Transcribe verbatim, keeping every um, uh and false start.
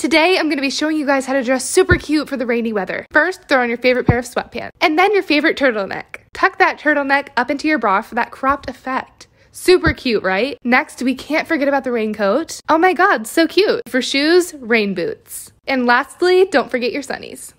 Today, I'm gonna be showing you guys how to dress super cute for the rainy weather. First, throw on your favorite pair of sweatpants, and then your favorite turtleneck. Tuck that turtleneck up into your bra for that cropped effect. Super cute, right? Next, we can't forget about the raincoat. Oh my god, so cute. For shoes, rain boots. And lastly, don't forget your sunnies.